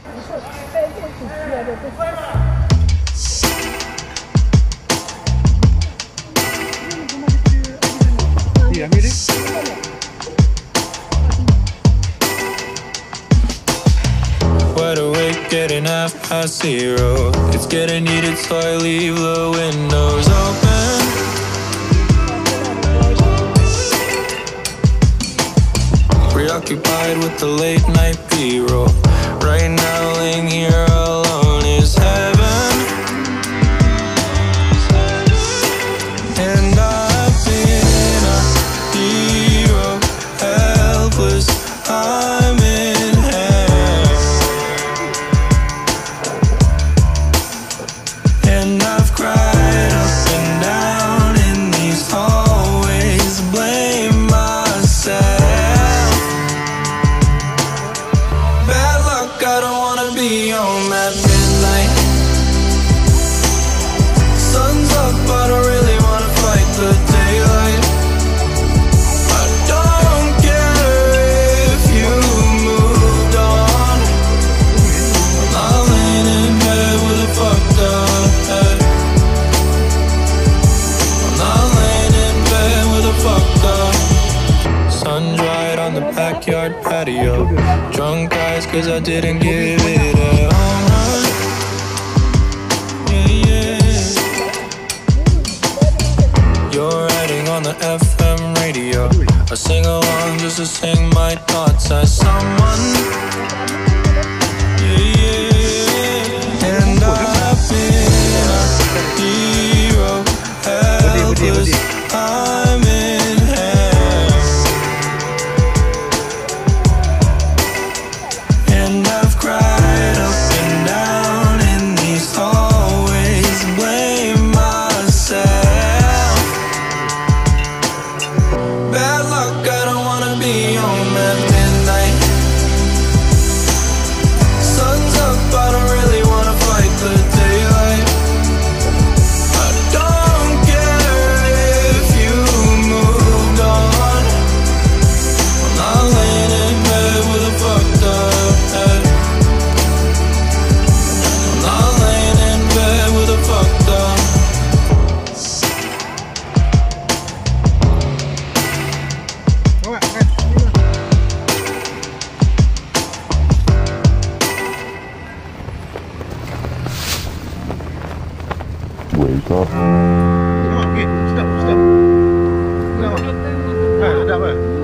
Iya, mirip. Wide awake, getting 0:30. It's getting heated, so I leave the windows open. Preoccupied with the late night B-roll. Right now, laying here alone is heaven. And I've been a hero, helpless. I'm in hell, and I've cried up and down in these hallways. Blame myself. Bad luck, I don't wanna be home at midnight. Sun's up, I don't really wanna fight the daylight. I don't care if you moved on. I'm not laying in bed with a fucked up head. I'm not laying in bed with a fucked up. Sun dried on the backyard patio. Drunk eyes cause I didn't give it a home run. Yeah, yeah. You're writing on the FM radio. I sing along just to sing my thoughts as someone. Yeah, yeah. And I've been a hero, helpless. I'm in hell, and I've cried up and down in these hallways. Blame myself. Bad luck, I don't wanna be home at midnight. Sun's up, I don't really wanna fight the daylight. I don't care if you moved on. I'm not laying in bed with a fucked up head. I'm not laying in bed with a fucked up. Wake up. Stop. Stop. Dah, dah apa?